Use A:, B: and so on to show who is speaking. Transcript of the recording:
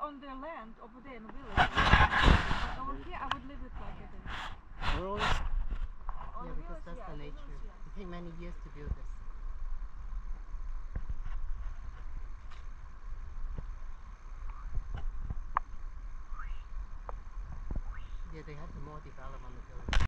A: on their land over there in the village. But over here, I would leave it like it is.
B: Really?
C: Yeah, because that's the nature. It takes many years to build this. Yeah, they have to more develop on the village.